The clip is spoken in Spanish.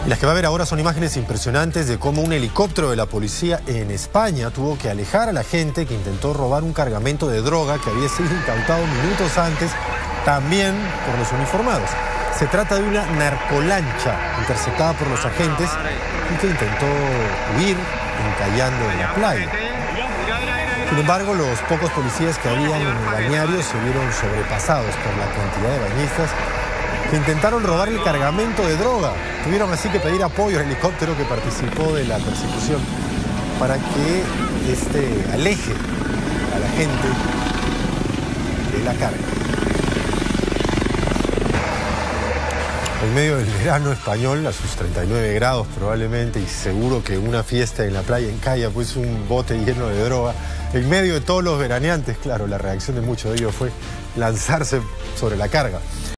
Las que va a ver ahora son imágenes impresionantes de cómo un helicóptero de la policía en España tuvo que alejar a la gente que intentó robar un cargamento de droga que había sido incautado minutos antes, también por los uniformados. Se trata de una narcolancha interceptada por los agentes y que intentó huir encallando en la playa. Sin embargo, los pocos policías que habían en el balneario se vieron sobrepasados por la cantidad de bañistas que intentaron robar el cargamento de droga. Tuvieron así que pedir apoyo al helicóptero que participó de la persecución para que aleje a la gente de la carga. En medio del verano español, a sus 39 grados probablemente, y seguro que una fiesta en la playa encalla pues un bote lleno de droga, en medio de todos los veraneantes, claro, la reacción de muchos de ellos fue lanzarse sobre la carga.